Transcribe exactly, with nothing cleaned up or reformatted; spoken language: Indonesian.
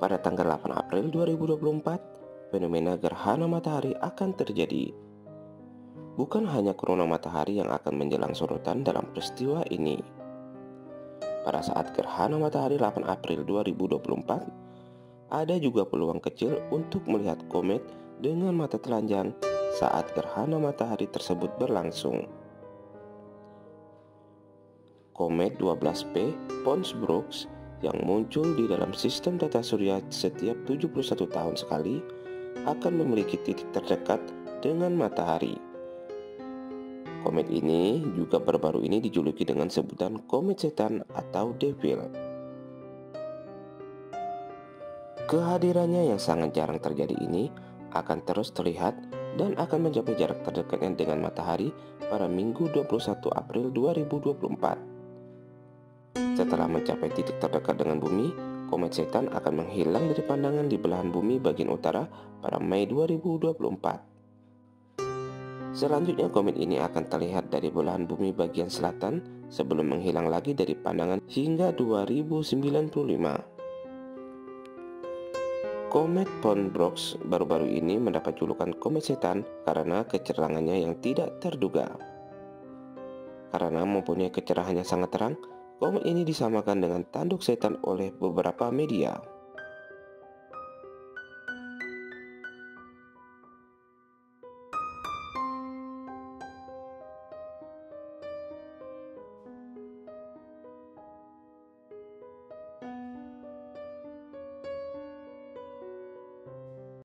Pada tanggal delapan April dua ribu dua puluh empat, fenomena gerhana matahari akan terjadi. Bukan hanya corona matahari yang akan menjelang sorotan dalam peristiwa ini. Pada saat gerhana matahari delapan April dua ribu dua puluh empat, ada juga peluang kecil untuk melihat komet dengan mata telanjang saat gerhana matahari tersebut berlangsung. Komet dua belas P Pons-Brooks yang muncul di dalam sistem tata surya setiap tujuh puluh satu tahun sekali akan memiliki titik terdekat dengan matahari. Komet ini juga baru-baru ini dijuluki dengan sebutan komet setan atau devil. Kehadirannya yang sangat jarang terjadi ini akan terus terlihat dan akan mencapai jarak terdekatnya dengan matahari pada Minggu dua puluh satu April dua ribu dua puluh empat. Setelah mencapai titik terdekat dengan bumi, komet setan akan menghilang dari pandangan di belahan bumi bagian utara pada Mei dua ribu dua puluh empat. Selanjutnya, komet ini akan terlihat dari belahan bumi bagian selatan sebelum menghilang lagi dari pandangan hingga dua ribu sembilan puluh lima. Komet Pons-Brooks baru-baru ini mendapat julukan komet setan karena kecerangannya yang tidak terduga. Karena mempunyai kecerahan yang sangat terang, komet ini disamakan dengan tanduk setan oleh beberapa media.